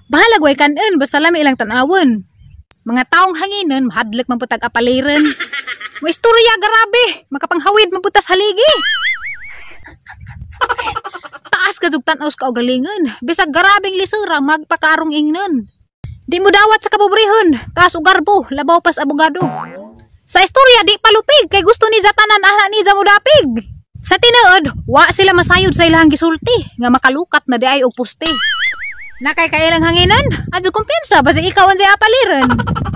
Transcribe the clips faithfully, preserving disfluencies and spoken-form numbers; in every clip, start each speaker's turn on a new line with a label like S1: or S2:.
S1: Bahala gway kanon, basta lami ilang tanawon. Mga taong hanginan, mahadlak maputag apaliren. May istorya, garabe. Makapanghawid maputas haligi. Taas ka jugtan aus ka o galingan. Bisag garabing lisura, magpakarong ingnan. Di mo dawat sa kapobrehon. Taas o garbo, labaw pas abogado. Sa istorya, di palupig. Kay gusto ni Zatanan, anak ni Zamudapig. Sa tinuod, wa sila masayod sa ilahang gisulti. Nga makalukat na di ay og puste. Nakay kailang hanginan, adyo kumpensa, basta ikaw ang siya apaliran.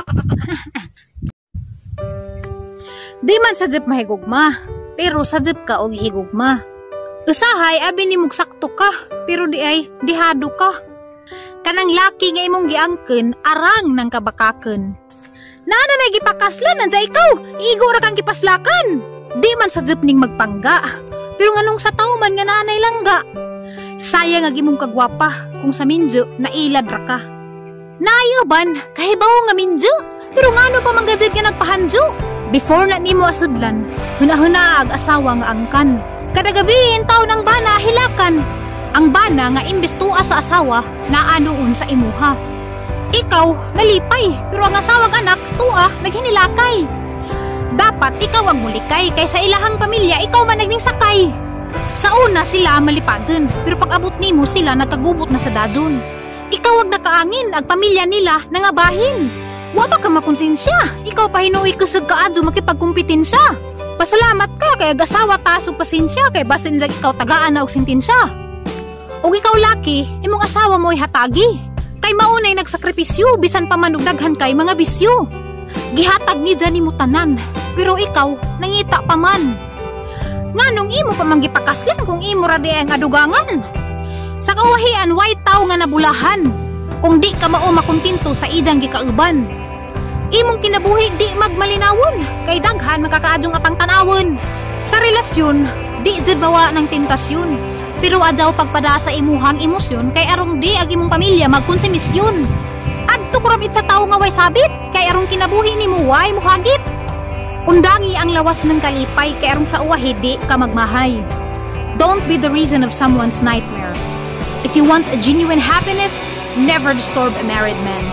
S1: Di man sa jeep mahigugma, pero sa jeep ka og higugma. Usahay, abi ni mong sakto ka, pero di ay dihado ka. Kanang laki nga imong giangken, arang ng kabakaken. Nana na gipakaslan, nandiya ikaw, iigo ra kang gipaslakan. Di man sa jeep ning magpangga, pero nganong sa tao man nga nanay langga. Sayang nga imong kagwapa kung sa minjo nailad ra ka. Nayaban kahibaw nga minjo pero ngano pa manggajid ka nagpahanjo. Before na nimo asudlan, hunahuna ag asawa nga angkan. Kada gabi taw ng bana hilakan. Ang bana nga imbes tuwa sa asawa naanoon sa imuha. Ikaw nalipay pero ang asawag anak tuwa naghinilakay. Dapat ikaw ang mulikay kay sa ilahang pamilya ikaw man naging sakay. Sa una sila malipadyon, pero pag abot nimo sila nagkagubot na sa dadyon. Ikaw wag nakaangin, ag pamilya nila nangabahin. Wa ba ka makonsensya? Ikaw pa hinuwi kusog kaadyo makipagkumpetensya. Pasalamat ka kay agasawa taas og pasensya kay basin jag ikaw tagaan na og sentensya. Og ikaw laki, imong asawa mo'y hatagi. Kay maunay nagsakripisyo bisan pa manugdaghan kay mga bisyo. Gihatag ni dyan mo tanan, pero ikaw nangita pa man. Nganong imo pa manggipakaslan kung imo ra di ang adugangan. Sa kawahian way tao nga nabulahan kung di ka mao makontinto sa ijang gikauban. Imong kinabuhi di magmalinawon kay daghan makakaadjong apang tanawon. Sa relasyon di jud bawa ng tentasyon, pero adyaw pagpada sa imuhang emosyon kay arong di ag imong pamilya magkonsumisyon. Adto kurabit sa tao nga way sabit kay arong kinabuhi nimo way muhagit. Undangi ang lawas ng kalipay kay arong sa uwahe di ka magmahay. Don't be the reason of someone's nightmare. If you want a genuine happiness, never disturb a married man.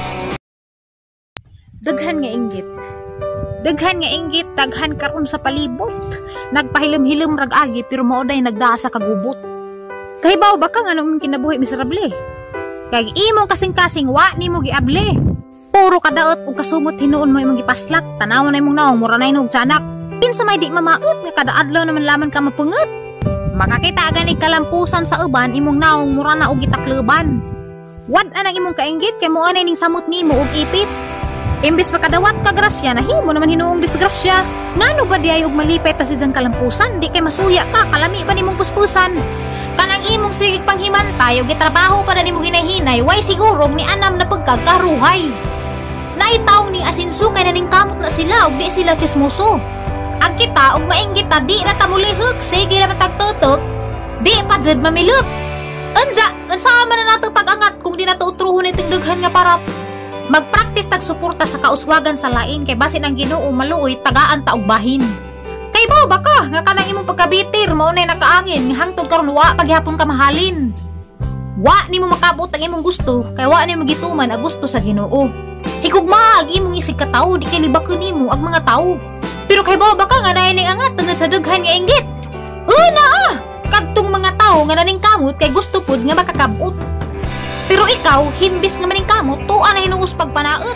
S1: Daghan nga inggit. Daghan nga inggit, daghan karon sa palibot. Nagpahilim-hilim rag-agi pero maoday nagdaa sa kagubot. Kahibaw ba ka nga nung kinabuhi miserable? Kay imong kasing-kasing wa nimo giable. Puro kadaot ug kasumot hinuon mo imong gipaslak, tanawon na imong naong mura na inog tiyanak. Kinsa may di mamaot nga kada adlaw naman laman ka mapunget. Makakita ganig kalampusan sa uban imong naong mura na og gitakleban. Wad anang imong kainggit kay moanay ning samot nimo og ipit. Imbes pa kadawat ka grasya nahimo naman hinuong disgrasya. Ngano ba di ay og malipay ta si jang kalampusan, di kay masuya ka kalami ba nimong puspusan. Kanang imong sigig panghimantay og gitrabaho pa na nimo ginahinay, way siguro ni anam na pagkagaruhay. Naitaong ni asinso kay naning kamot na sila og di sila chismoso. Ang kita og mainggit ta di na tamulihok, sige na matagtutok, di pa jud mamilok. Anja, unsa man na nato pag-angat kung di na to utruhon ni tigdaghan nga parap. Magpractice tag suporta sa kauswagan sa lain kay basin ang Ginoo maluoy tagaan ta og bahin. Kay bao ba ka nga kanang imong pagkabitir mao nay nakaangin hangtod karon wa paghapon ka mahalin. Wa nimo makabot ang imong gusto kay wa nimo gituman ang gusto sa Ginoo. Higugma ag imong isig ka tawo di kay libakon nimo ag mga tawo. Pero kay bao ba ka nga nay angat tungod sa daghan nga inggit. Una ah, kadtong mga tawo nga naning kamot kay gusto pud nga makakabot. Pero ikaw himbis nga maning kamot tuwa na hinuos pagpanaot.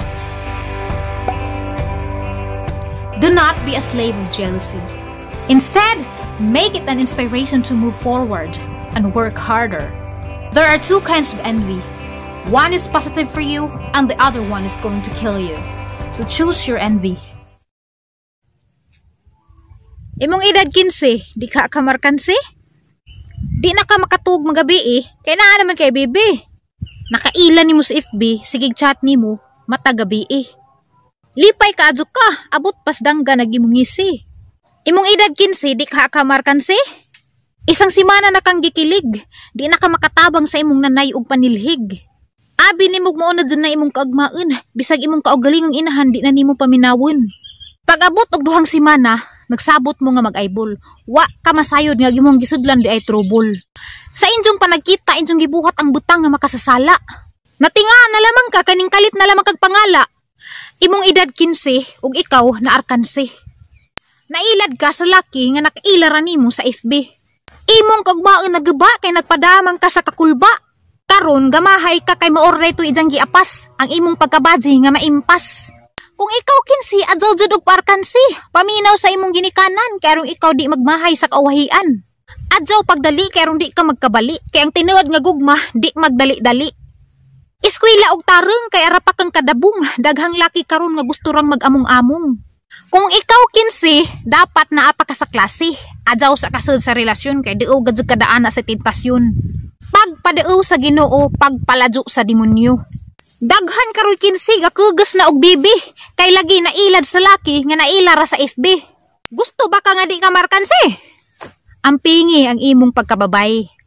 S1: Do not be a slave of jealousy. Instead, make it an inspiration to move forward and work harder. There are two kinds of envy. One is positive for you, and the other one is going to kill you. So choose your envy. Imong edad kinse, di ka kamarkanse? Di na ka makatug magabi eh, kaya na naman kay bebe. Nakailan ni mo sa F B, sigig chat ni mo, matagabi eh. Lipay ka adyo ka, abot pas dangga nagimong ngisi. Imong edad kinse, di ka kamarkanse? Isang simana na kang gikilig, di na ka makatabang sa imong nanay ug panilhig. Abi nimog mauna dyan na imong kaagmaon, bisag imong kaugalingang inahan di na nimo paminawon. Pag-abot og duhang simana, nagsabot mo nga mag-aybol. Wa ka masayod nga gimong gisudlan di ay trouble. Sa injong panagkita, injong gibuhat ang butang nga makasasala. Natinga na lamang ka kaning kalit na lamang kag pangala. Imong edad kinse ug ikaw na arkanse. Nailad ka sa laki nga nakailaran nimo sa F B. Imong kagbaon nagba kay nagpadamang ka sa kakulba. Karon gamahay ka kay maoray to ijang giapas ang imong pagkabadji nga maimpas. Kung ikaw kinsi adlaw jud og parkansi, paminaw sa imong ginikanan kay aron ikaw di magmahay sa kauwahian. Adlaw pagdali kay aron di ka magkabali, kay ang tinuod nga gugma di magdali-dali. Eskwela og tarong kay ara pa kang kadabong, daghang laki karon nga gusto rang mag-among-among. Kung ikaw kinsi, dapat naa pa ka sa klase. Adlaw sa kasud sa relasyon kay diu gad kadaana sa tentasyon. Pagpadeo sa Ginoo, pagpaladyo sa demonyo. Daghan karoy kinsi nga kugus na og bibi, kay lagi nailad sa laki nga nailara sa F B. Gusto ba ka nga di ka markanse? Ampingi ang imong pagkababay.